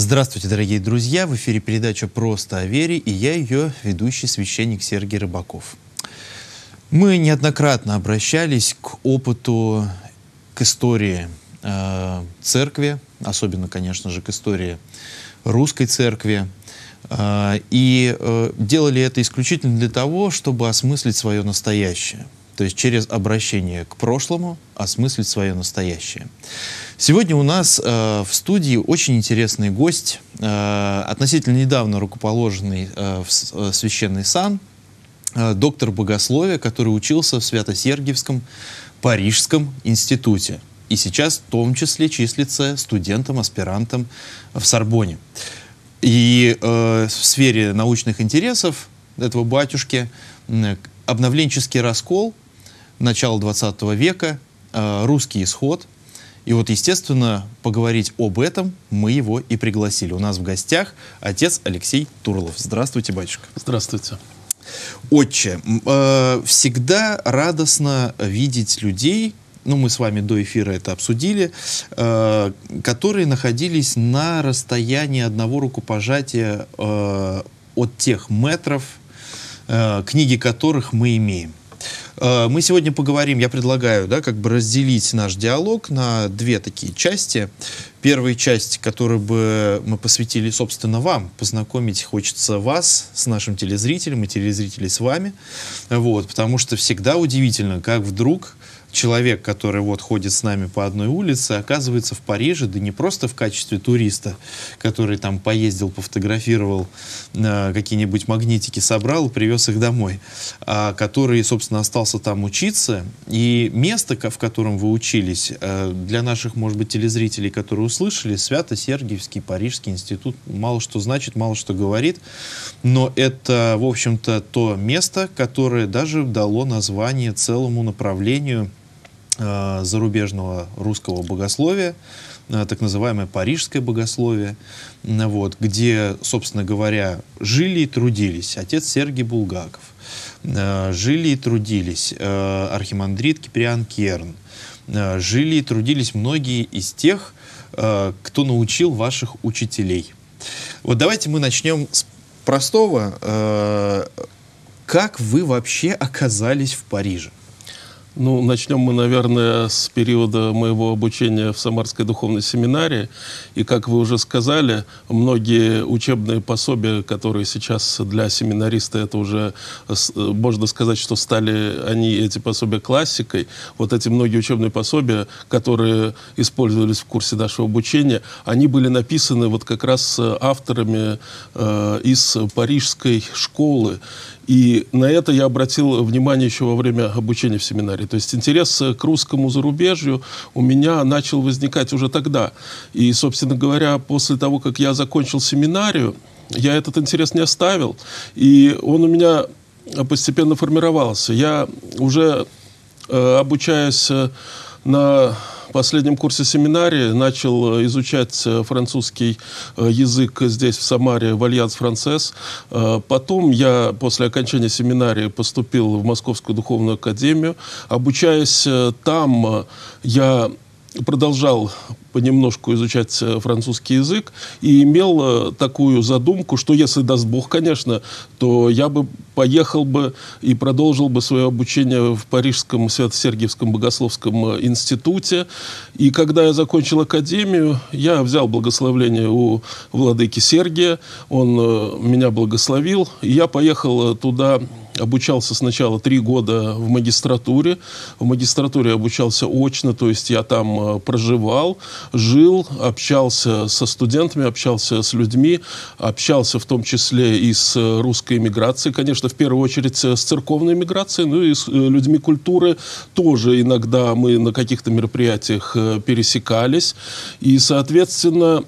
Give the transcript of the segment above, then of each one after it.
Здравствуйте, дорогие друзья! В эфире передача «Просто о вере» и я ее ведущий священник Сергий Рыбаков. Мы неоднократно обращались к опыту, к истории церкви, особенно, конечно же, к истории русской церкви, и делали это исключительно для того, чтобы осмыслить свое настоящее. То есть через обращение к прошлому осмыслить свое настоящее. Сегодня у нас в студии очень интересный гость, относительно недавно рукоположенный в священный сан, доктор богословия, который учился в Свято-Сергиевском Парижском институте. И сейчас в том числе числится студентом, аспирантом в Сорбонне. И в сфере научных интересов этого батюшки обновленческий раскол начала 20 века, русский исход. И вот, естественно, поговорить об этом мы его и пригласили. У нас в гостях отец Алексей Турлов. Здравствуйте, батюшка. Здравствуйте. Отче, всегда радостно видеть людей, ну, мы с вами до эфира это обсудили, которые находились на расстоянии одного рукопожатия от тех метров, книги которых мы имеем. Мы сегодня поговорим, я предлагаю, как бы разделить наш диалог на две такие части. Первая часть, которую бы мы посвятили, собственно, вам. Познакомить хочется вас с нашим телезрителем и телезрителей с вами. Вот, потому что всегда удивительно, как вдруг человек, который вот ходит с нами по одной улице, оказывается в Париже, да не просто в качестве туриста, который там поездил, пофотографировал, какие-нибудь магнитики собрал и привез их домой, а который, собственно, остался там учиться. И место, в котором вы учились, для наших, может быть, телезрителей, которые услышали, Свято-Сергиевский Парижский институт, мало что значит, мало что говорит, но это, в общем-то, то место, которое даже дало название целому направлению зарубежного русского богословия, так называемое парижское богословие, вот, где, собственно говоря, жили и трудились отец Сергий Булгаков, жили и трудились архимандрит Киприан Керн, жили и трудились многие из тех, кто научил ваших учителей. Вот давайте мы начнем с простого. Как вы вообще оказались в Париже? Ну, начнем мы, наверное, с периода моего обучения в Самарской духовной семинарии. И, как вы уже сказали, многие учебные пособия, которые сейчас для семинариста, это уже, можно сказать, что стали они, эти пособия, классикой. Вот эти многие учебные пособия, которые использовались в курсе нашего обучения, они были написаны вот как раз авторами из парижской школы. И на это я обратил внимание еще во время обучения в семинарии. То есть интерес к русскому зарубежью у меня начал возникать уже тогда. И, собственно говоря, после того, как я закончил семинарию, я этот интерес не оставил. И он у меня постепенно формировался. Я уже, обучаясь на последнем курсе семинарии, начал изучать французский язык здесь, в Самаре, в Альянс Францез. Потом я после окончания семинарии поступил в Московскую духовную академию. Обучаясь там, я продолжал понемножку изучать французский язык и имел такую задумку, что если даст Бог, конечно, то я бы поехал бы и продолжил бы свое обучение в Парижском Свято-Сергиевском богословском институте. И когда я закончил академию, я взял благословение у владыки Сергия, он меня благословил, и я поехал туда. Обучался сначала 3 года в магистратуре. В магистратуре обучался очно, то есть я там проживал, жил, общался со студентами, общался с людьми, общался в том числе и с русской эмиграцией, конечно, в первую очередь с церковной эмиграцией, ну и с людьми культуры тоже иногда мы на каких-то мероприятиях пересекались. И, соответственно,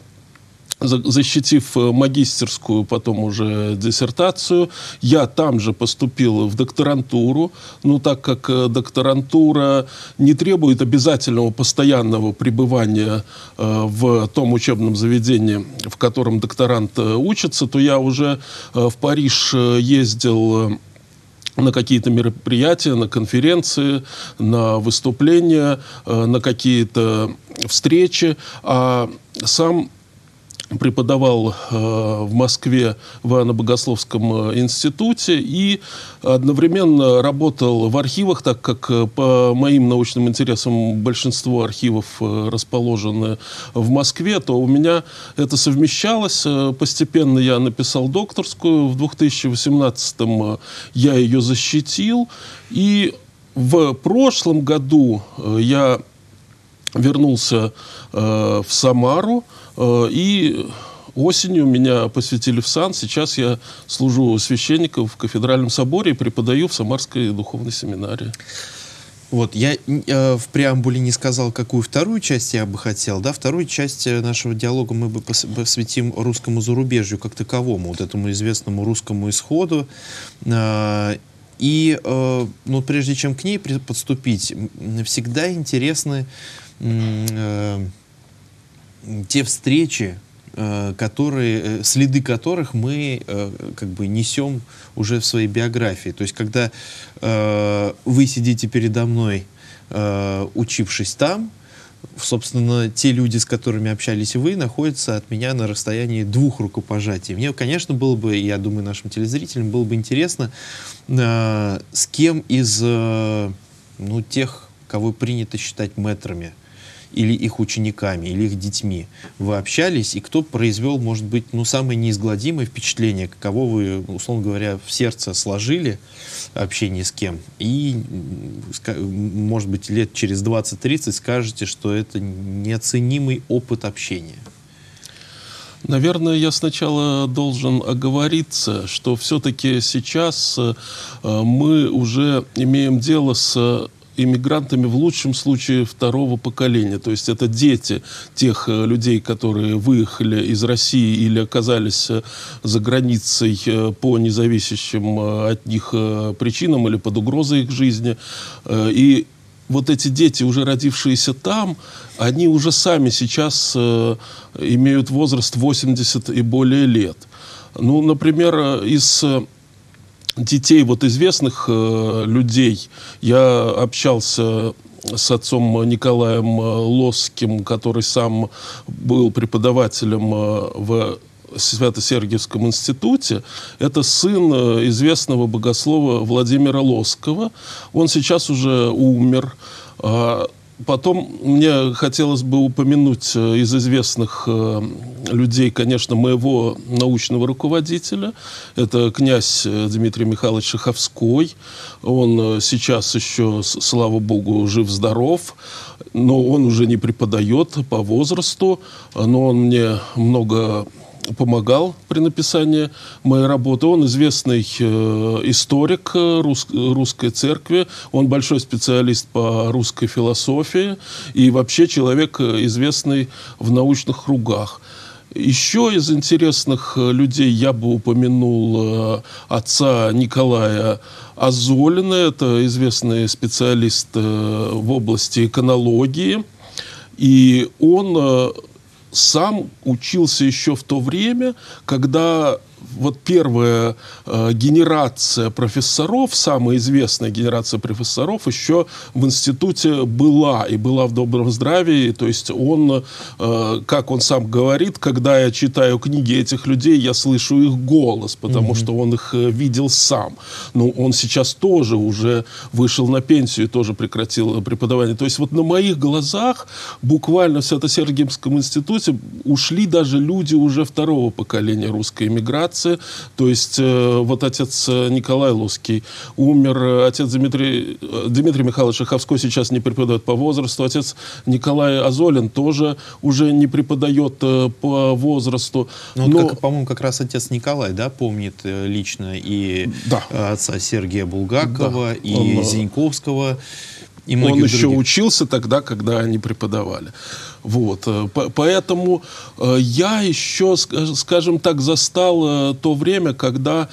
защитив магистерскую, потом уже диссертацию, я там же поступил в докторантуру. Ну, так как докторантура не требует обязательного постоянного пребывания в том учебном заведении, в котором докторант учится, то я уже в Париж ездил на какие-то мероприятия, на конференции, на выступления, на какие-то встречи. А сам преподавал в Москве в Иоанно-Богословском институте и одновременно работал в архивах, так как по моим научным интересам большинство архивов расположены в Москве, то у меня это совмещалось. Постепенно я написал докторскую, в 2018-м я ее защитил, и в прошлом году я вернулся в Самару, и осенью меня посвятили в сан. Сейчас я служу священником в кафедральном соборе и преподаю в Самарской духовной семинарии. Вот, я в преамбуле не сказал, какую вторую часть я бы хотел. Да, вторую часть нашего диалога мы бы посвятим русскому зарубежью как таковому, вот этому известному русскому исходу. И ну, прежде чем к ней подступить, всегда интересны те встречи, следы которых мы как бы несем уже в своей биографии. То есть, когда вы сидите передо мной, учившись там, собственно, те люди, с которыми общались вы, находятся от меня на расстоянии 2 рукопожатий. Мне, конечно, было бы, я думаю, нашим телезрителям было бы интересно, с кем из ну, тех, кого принято считать мэтрами, или их учениками, или их детьми вы общались, и кто произвел, может быть, ну, самое неизгладимое впечатление, каково вы, условно говоря, в сердце сложили общение с кем, и, может быть, лет через 20-30 скажете, что это неоценимый опыт общения. Наверное, я сначала должен оговориться, что все-таки сейчас мы уже имеем дело с иммигрантами в лучшем случае 2-го поколения. То есть это дети тех людей, которые выехали из России или оказались за границей по независящим от них причинам или под угрозой их жизни. И вот эти дети, уже родившиеся там, они уже сами сейчас имеют возраст 80 и более лет. Ну, например, из детей вот известных людей я общался с отцом Николаем Лосским, который сам был преподавателем в Свято-Сергиевском институте. Это сын известного богослова Владимира Лосского. Он сейчас уже умер. Потом мне хотелось бы упомянуть из известных людей, конечно, моего научного руководителя. Это князь Дмитрий Михайлович Шаховской. Он сейчас еще, слава богу, жив-здоров, но он уже не преподает по возрасту, но он мне много помогал при написании моей работы. Он известный историк русской церкви, он большой специалист по русской философии и вообще человек известный в научных кругах. Еще из интересных людей я бы упомянул отца Николая Азолина. Это известный специалист в области эконологии. И он сам учился еще в то время, когда вот первая генерация профессоров, самая известная генерация профессоров еще в институте была, и была в добром здравии. То есть он, как он сам говорит, когда я читаю книги этих людей, я слышу их голос, потому что он их видел сам. Но он сейчас тоже уже вышел на пенсию и тоже прекратил преподавание. То есть вот на моих глазах буквально в Свято-Сергиевском институте ушли даже люди уже 2-го поколения русской эмиграции. То есть вот отец Николай Лосский умер, отец Дмитрий Михайлович Шаховской сейчас не преподает по возрасту, отец Николай Азолин тоже уже не преподает по возрасту. Но... по-моему, как раз отец Николай, да, помнит лично и отца Сергия Булгакова, и Зиньковского. И он еще учился тогда, когда они преподавали. Вот. Поэтому я еще, скажем так, застал то время, когда,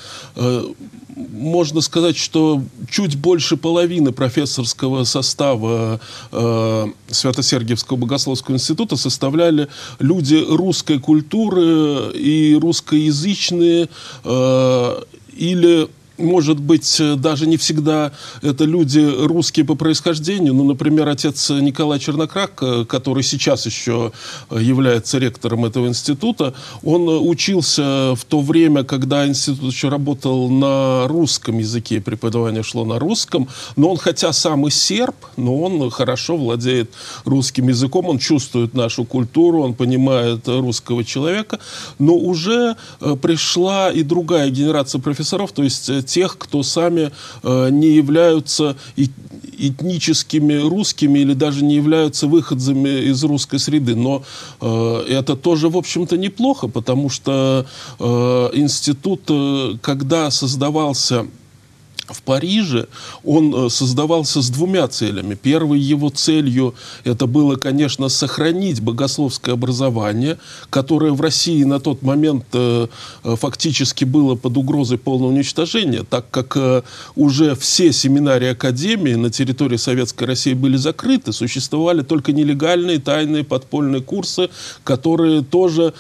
можно сказать, что чуть больше половины профессорского состава Свято-Сергиевского богословского института составляли люди русской культуры и русскоязычные или может быть, даже не всегда это люди русские по происхождению. Ну, например, отец Николай Чернокрак, который сейчас еще является ректором этого института, он учился в то время, когда институт еще работал на русском языке, преподавание шло на русском, но он, хотя сам и серб, но он хорошо владеет русским языком, он чувствует нашу культуру, он понимает русского человека, но уже пришла и другая генерация профессоров, то есть тех, кто сами не являются этническими русскими или даже не являются выходцами из русской среды. Но это тоже, в общем-то, неплохо, потому что институт, когда создавался в Париже, он создавался с двумя целями. Первой его целью это было, конечно, сохранить богословское образование, которое в России на тот момент фактически было под угрозой полного уничтожения, так как уже все семинарии академии на территории Советской России были закрыты, существовали только нелегальные, тайные, подпольные курсы, которые тоже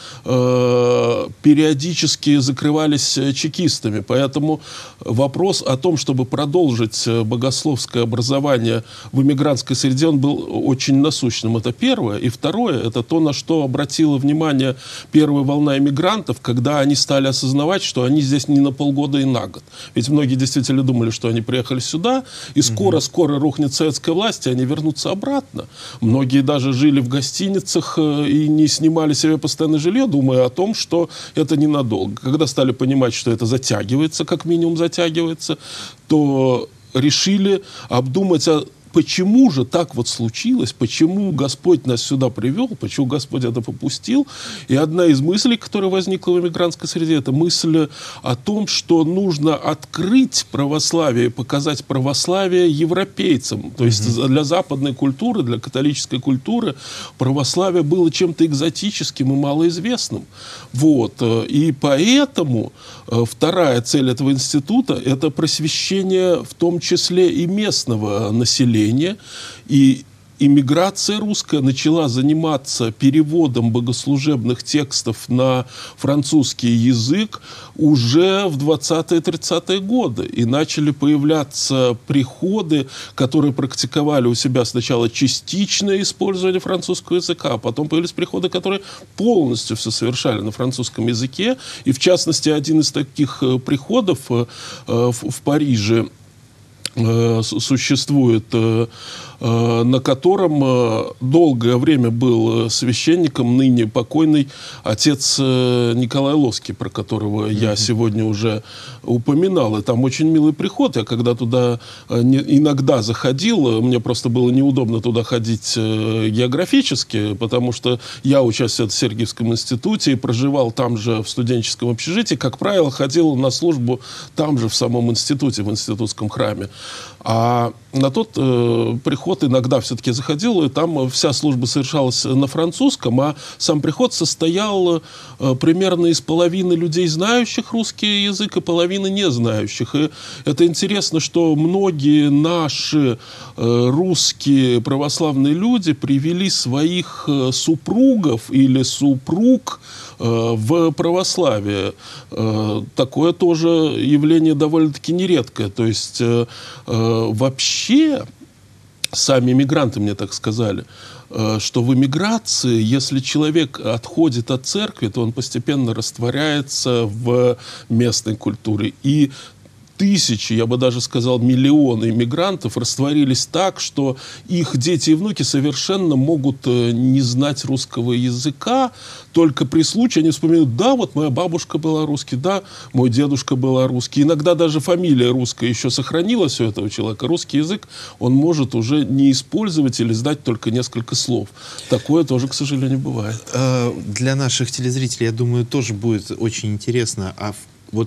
периодически закрывались чекистами. Поэтому вопрос о том, чтобы продолжить богословское образование в иммигрантской среде, он был очень насущным. Это первое. И второе, это то, на что обратила внимание первая волна иммигрантов, когда они стали осознавать, что они здесь не на полгода и на год. Ведь многие действительно думали, что они приехали сюда, и скоро-скоро рухнет советская власть, и они вернутся обратно. Многие даже жили в гостиницах и не снимали себе постоянное жилье, думая о том, что это ненадолго. Когда стали понимать, что это затягивается, как минимум затягивается, то решили обдумать, почему же так вот случилось, почему Господь нас сюда привел, почему Господь это попустил. И одна из мыслей, которая возникла в эмигрантской среде, это мысль о том, что нужно открыть православие, показать православие европейцам. То есть для западной культуры, для католической культуры православие было чем-то экзотическим и малоизвестным. Вот. И поэтому вторая цель этого института – это просвещение в том числе и местного населения. И иммиграция русская начала заниматься переводом богослужебных текстов на французский язык уже в 20-30-е годы. И начали появляться приходы, которые практиковали у себя сначала частичное использование французского языка, а потом появились приходы, которые полностью все совершали на французском языке. И в частности, один из таких приходов в Париже существует, на котором долгое время был священником ныне покойный отец Николай Лоский, про которого я сегодня уже упоминал. И там очень милый приход. Я когда туда иногда заходил, мне просто было неудобно туда ходить географически, потому что я учился в Сергиевском институте и проживал там же в студенческом общежитии. Как правило, ходил на службу там же в самом институте, в институтском храме. А на тот приход иногда все-таки заходил, и там вся служба совершалась на французском, а сам приход состоял примерно из половины людей, знающих русский язык, и половины не знающих. И это интересно, что многие наши русские православные люди привели своих супругов или супруг в православие. Такое тоже явление довольно-таки нередкое. То есть вообще сами мигранты мне так сказали, что в эмиграции, если человек отходит от церкви, то он постепенно растворяется в местной культуре. И тысячи, я бы даже сказал, миллионы иммигрантов растворились так, что их дети и внуки совершенно могут не знать русского языка. Только при случае они вспоминают: да, вот моя бабушка была русский, да, мой дедушка был русский. Иногда даже фамилия русская еще сохранилась у этого человека. Русский язык он может уже не использовать или знать только несколько слов. Такое тоже, к сожалению, бывает. Для наших телезрителей, я думаю, тоже будет очень интересно. Вот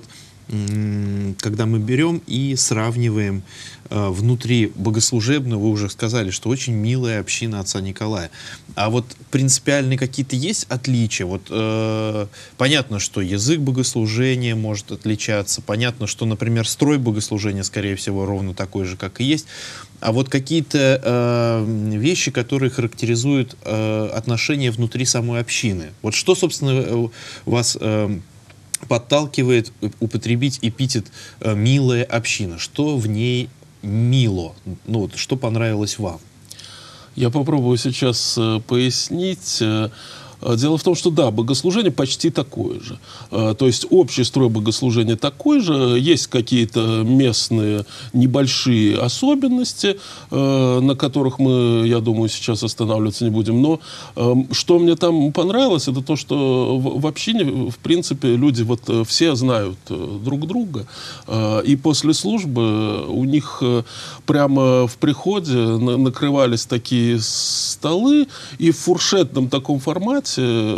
когда мы берем и сравниваем внутри богослужебного, вы уже сказали, что очень милая община отца Николая. А вот принципиальные какие-то есть отличия? Вот понятно, что язык богослужения может отличаться, понятно, что, например, строй богослужения, скорее всего, ровно такой же, как и есть. А вот какие-то вещи, которые характеризуют отношения внутри самой общины. Вот что, собственно, вас подталкивает употребить эпитет «милая община». Что в ней мило? Ну, вот, что понравилось вам? Я попробую сейчас пояснить. Дело в том, что да, богослужение почти такое же. То есть общий строй богослужения такой же, есть какие-то местные небольшие особенности, на которых мы, я думаю, сейчас останавливаться не будем. Но что мне там понравилось, это то, что в общине, в принципе, люди вот все знают друг друга. И после службы у них прямо в приходе накрывались такие столы, и в фуршетном таком формате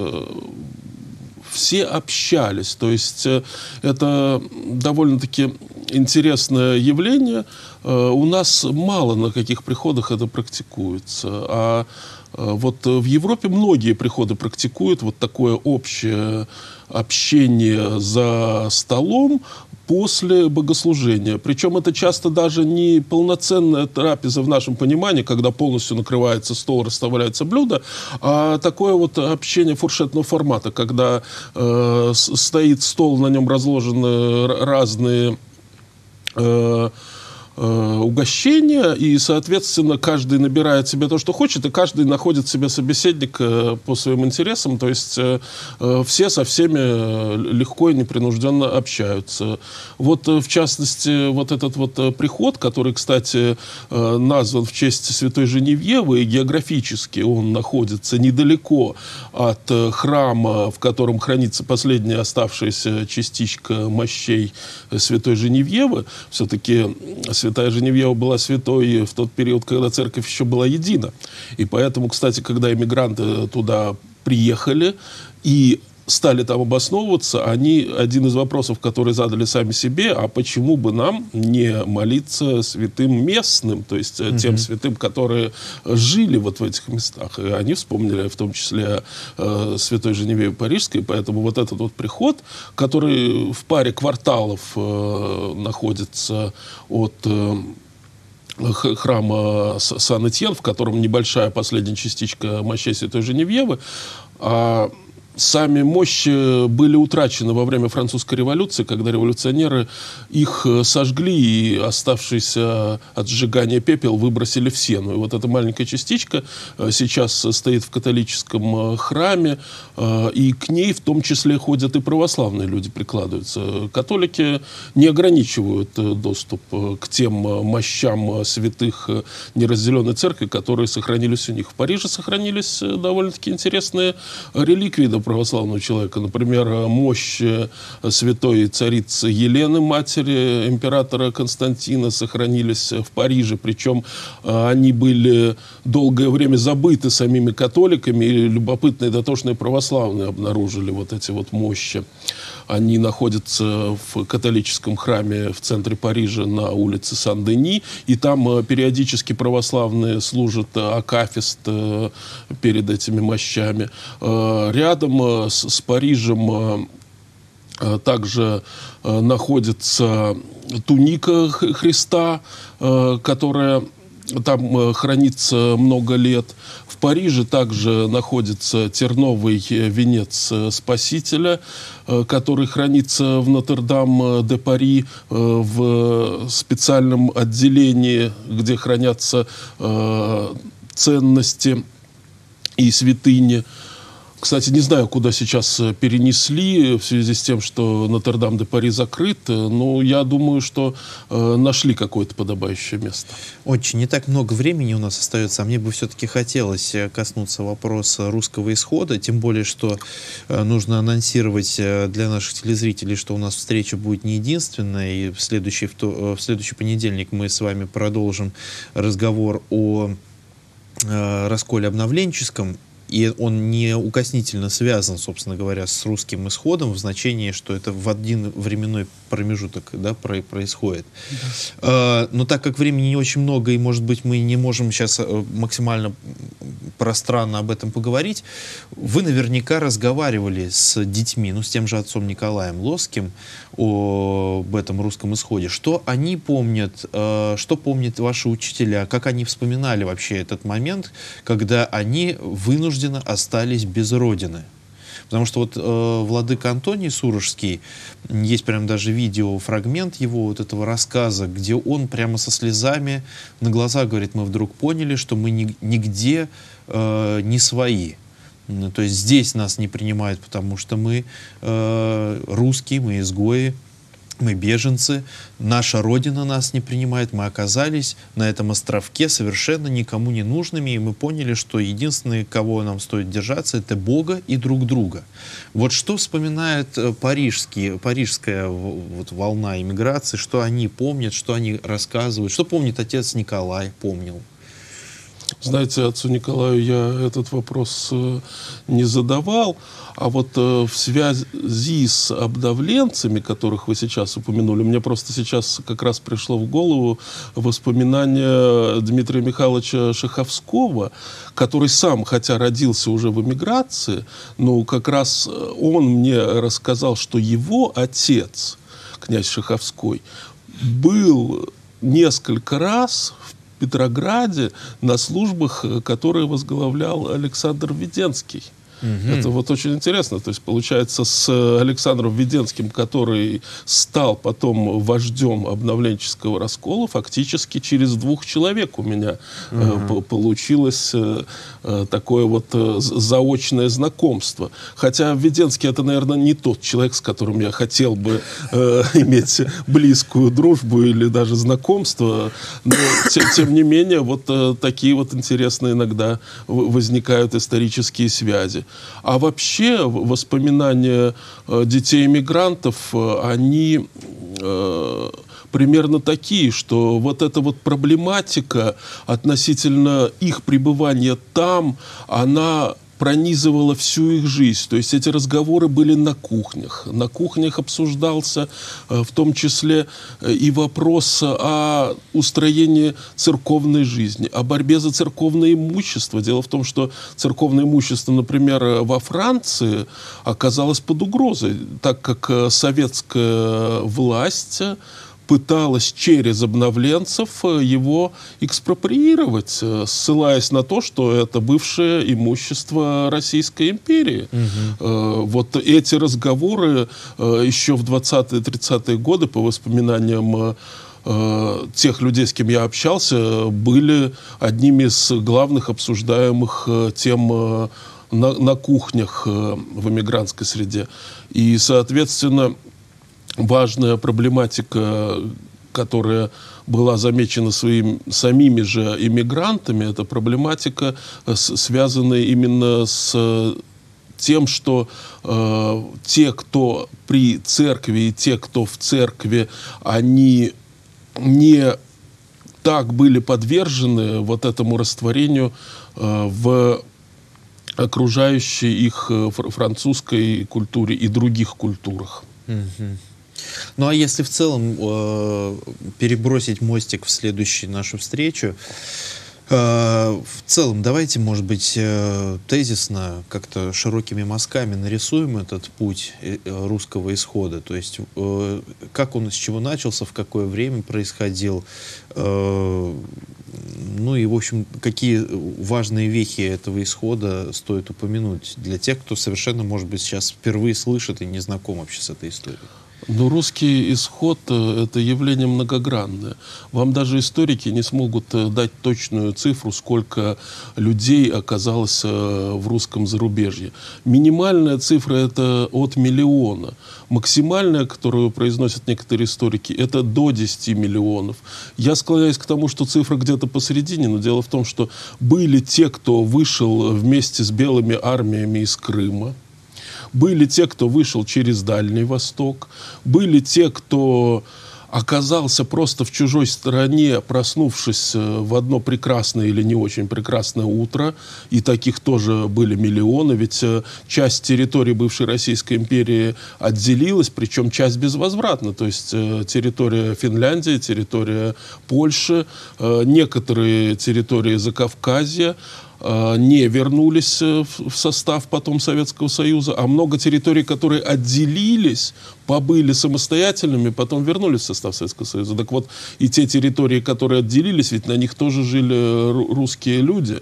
все общались. То есть это довольно-таки интересное явление. У нас мало на каких приходах это практикуется. А вот в Европе многие приходы практикуют вот такое общее общение за столом после богослужения. Причем это часто даже не полноценная трапеза в нашем понимании, когда полностью накрывается стол, расставляются блюда, а такое вот общение фуршетного формата, когда стоит стол, на нем разложены разные угощения, и, соответственно, каждый набирает себе то, что хочет, и каждый находит себе собеседника по своим интересам, то есть все со всеми легко и непринужденно общаются. Вот, в частности, вот этот вот приход, который, кстати, назван в честь святой Женевьевы, и географически он находится недалеко от храма, в котором хранится последняя оставшаяся частичка мощей святой Женевьевы. Все-таки святая Женевьева была святой в тот период, когда церковь еще была едина. И поэтому, кстати, когда эмигранты туда приехали и стали там обосновываться, они, один из вопросов, который задали сами себе, а почему бы нам не молиться святым местным, то есть тем святым, которые жили вот в этих местах. И они вспомнили в том числе святой Женевьеве Парижской, поэтому вот этот вот приход, который в паре кварталов находится от храма Сан-Этьен, в котором небольшая последняя частичка мощей святой Женевьевы, сами мощи были утрачены во время французской революции, когда революционеры их сожгли, и оставшийся от сжигания пепел выбросили в Сену. И вот эта маленькая частичка сейчас стоит в католическом храме, и к ней в том числе ходят и православные люди, прикладываются. Католики не ограничивают доступ к тем мощам святых неразделенной церкви, которые сохранились у них. В Париже сохранились довольно-таки интересные реликвии православного человека. Например, мощь святой царицы Елены, матери императора Константина, сохранились в Париже. Причем они были долгое время забыты самими католиками, и любопытные дотошные православные обнаружили вот эти вот мощи. Они находятся в католическом храме в центре Парижа на улице Сан-Дени, и там периодически православные служат акафист перед этими мощами. Рядом с Парижем также находится туника Христа, которая там хранится много лет. В Париже также находится терновый венец Спасителя, который хранится в Нотр-Дам-де-Пари в специальном отделении, где хранятся ценности и святыни. Кстати, не знаю, куда сейчас перенесли в связи с тем, что Нотр-Дам-де-Пари закрыт, но я думаю, что нашли какое-то подобающее место. Очень не так много времени у нас остается, а мне бы все-таки хотелось коснуться вопроса русского исхода, тем более, что нужно анонсировать для наших телезрителей, что у нас встреча будет не единственная, и в следующий понедельник мы с вами продолжим разговор о расколе обновленческом. И он неукоснительно связан, собственно говоря, с русским исходом в значении, что это в один временной промежуток, да, происходит. Да. Но так как времени не очень много, и, может быть, мы не можем сейчас максимально пространно об этом поговорить, вы наверняка разговаривали с детьми, ну, с тем же отцом Николаем Лосским об этом русском исходе. Что они помнят, что помнят ваши учителя, как они вспоминали вообще этот момент, когда они вынуждены остались без родины. Потому что вот владыка Антоний Сурожский, есть прям даже видеофрагмент его вот этого рассказа, где он прямо со слезами на глазах говорит: мы вдруг поняли, что мы нигде не свои. То есть здесь нас не принимают, потому что мы русские, мы изгои, мы беженцы, наша Родина нас не принимает, мы оказались на этом островке совершенно никому не нужными, и мы поняли, что единственное, кого нам стоит держаться, это Бога и друг друга. Вот что вспоминает парижская вот волна иммиграции, что они помнят, что они рассказывают, что помнит отец Николай, помнил? Знаете, отцу Николаю я этот вопрос не задавал, а вот в связи с обдавленцами, которых вы сейчас упомянули, мне просто сейчас как раз пришло в голову воспоминание Дмитрия Михайловича Шаховского, который сам, хотя родился уже в эмиграции, но как раз он мне рассказал, что его отец, князь Шаховской, был несколько раз в Петрограде на службах, которые возглавлял Александр Веденский. Это вот очень интересно. То есть, получается, с Александром Веденским, который стал потом вождем обновленческого раскола, фактически через двух человек у меня получилось такое вот заочное знакомство. Хотя Веденский — это, наверное, не тот человек, с которым я хотел бы иметь близкую дружбу или даже знакомство. Но, тем не менее, вот такие вот интересные иногда возникают исторические связи. А вообще воспоминания детей-иммигрантов, они примерно такие, что вот эта вот проблематика относительно их пребывания там, она пронизывала всю их жизнь. То есть эти разговоры были на кухнях. На кухнях обсуждался в том числе и вопрос о устроении церковной жизни, о борьбе за церковное имущество. Дело в том, что церковное имущество, например, во Франции оказалось под угрозой, так как советская власть пыталась через обновленцев его экспроприировать, ссылаясь на то, что это бывшее имущество Российской империи. Вот эти разговоры еще в 20-30-е годы, по воспоминаниям тех людей, с кем я общался, были одними из главных обсуждаемых тем на кухнях в эмигрантской среде. И, соответственно, важная проблематика, которая была замечена самими же иммигрантами, это проблематика, связанная именно с тем, что те, кто при церкви, и те, кто в церкви, они не так были подвержены вот этому растворению в окружающей их французской культуре и других культурах. Ну а если в целом перебросить мостик в следующую нашу встречу, в целом давайте, может быть, тезисно, как-то широкими мазками нарисуем этот путь русского исхода. То есть как он, с чего начался, в какое время происходил, ну и, в общем, какие важные вехи этого исхода стоит упомянуть для тех, кто совершенно, может быть, сейчас впервые слышит и не знаком вообще с этой историей. Но русский исход – это явление многогранное. Вам даже историки не смогут дать точную цифру, сколько людей оказалось в русском зарубежье. Минимальная цифра – это от миллиона. Максимальная, которую произносят некоторые историки, это до 10 миллионов. Я склоняюсь к тому, что цифра где-то посередине, но дело в том, что были те, кто вышел вместе с белыми армиями из Крыма. Были те, кто вышел через Дальний Восток, были те, кто оказался просто в чужой стране, проснувшись в одно прекрасное или не очень прекрасное утро, и таких тоже были миллионы, ведь часть территории бывшей Российской империи отделилась, причем часть безвозвратно, то есть территория Финляндии, территория Польши, некоторые территории Закавказья не вернулись в состав потом Советского Союза, а много территорий, которые отделились, побыли самостоятельными, потом вернулись в состав Советского Союза. Так вот, и те территории, которые отделились, ведь на них тоже жили русские люди.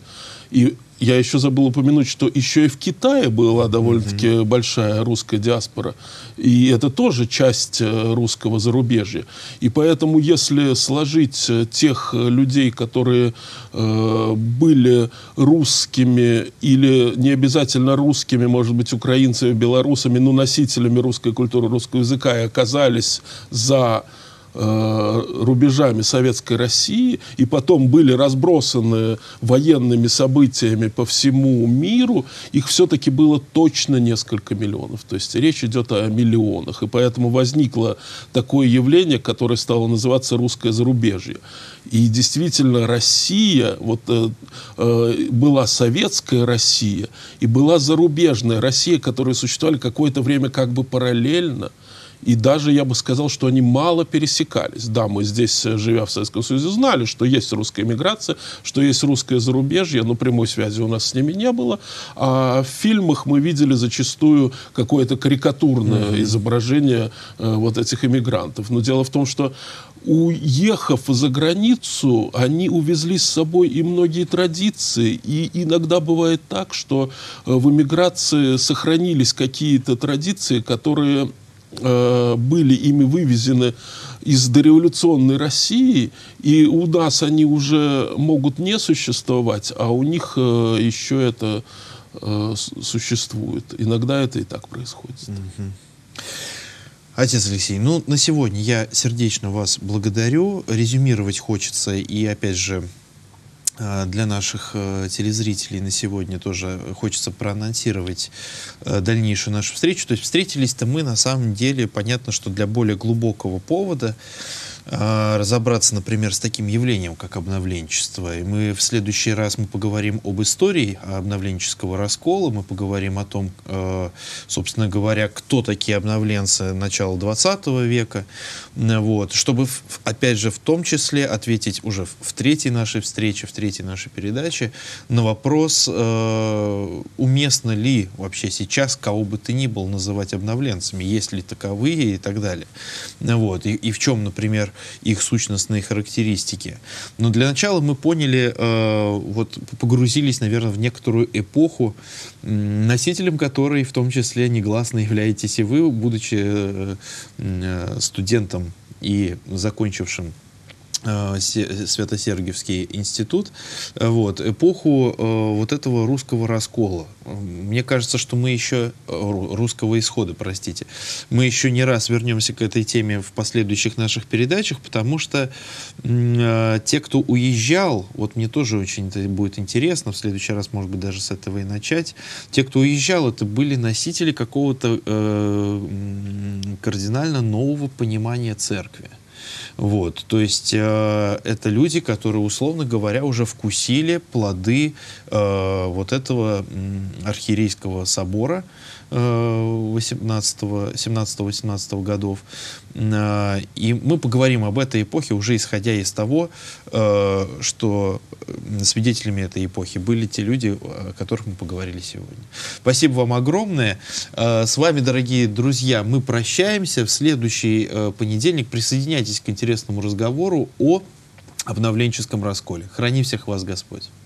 И я еще забыл упомянуть, что еще и в Китае была довольно-таки большая русская диаспора. И это тоже часть русского зарубежья. И поэтому, если сложить тех людей, которые были русскими или не обязательно русскими, может быть, украинцами, белорусами, но носителями русской культуры, русского языка, и оказались за рубежами Советской России и потом были разбросаны военными событиями по всему миру, их все-таки было точно несколько миллионов. То есть речь идет о миллионах. И поэтому возникло такое явление, которое стало называться русское зарубежье. И действительно Россия, вот, была советская Россия и была зарубежная Россия, которые существовали какое-то время как бы параллельно. И даже я бы сказал, что они мало пересекались. Да, мы здесь, живя в Советском Союзе, знали, что есть русская эмиграция, что есть русское зарубежье, но прямой связи у нас с ними не было. А в фильмах мы видели зачастую какое-то карикатурное изображение вот этих эмигрантов. Но дело в том, что уехав за границу, они увезли с собой и многие традиции. И иногда бывает так, что в эмиграции сохранились какие-то традиции, которые были ими вывезены из дореволюционной России, и у нас они уже могут не существовать, а у них еще это существует. Иногда это и так происходит. Отец Алексей, ну, на сегодня я сердечно вас благодарю. Резюмировать хочется, и опять же, для наших телезрителей на сегодня тоже хочется проанонсировать дальнейшую нашу встречу. То есть встретились-то мы на самом деле, понятно, что для более глубокого повода разобраться, например, с таким явлением, как обновленчество. И мы в следующий раз мы поговорим об истории обновленческого раскола, мы поговорим о том, собственно говоря, кто такие обновленцы начала 20 века, вот, чтобы, опять же, в том числе ответить уже в третьей нашей встрече, в третьей нашей передаче на вопрос, уместно ли вообще сейчас кого бы ты ни был называть обновленцами, есть ли таковые и так далее. Вот, и в чем, например, их сущностные характеристики. Но для начала мы поняли, вот погрузились, наверное, в некоторую эпоху, носителем которой в том числе негласно являетесь и вы, будучи студентом и закончившим Свято-Сергиевский институт, вот, эпоху вот этого русского раскола. Мне кажется, что мы еще, русского исхода, простите, мы еще не раз вернемся к этой теме в последующих наших передачах, потому что те, кто уезжал, вот мне тоже очень это будет интересно, в следующий раз, может быть, даже с этого и начать, те, кто уезжал, это были носители какого-то кардинально нового понимания церкви. Вот, то есть это люди, которые, условно говоря, уже вкусили плоды вот этого архиерейского собора 17-18 годов. И мы поговорим об этой эпохе уже исходя из того, что свидетелями этой эпохи были те люди, о которых мы поговорили сегодня. Спасибо вам огромное. С вами, дорогие друзья, мы прощаемся. В следующий понедельник присоединяйтесь к интересному разговору о обновленческом расколе. Храни всех вас Господь.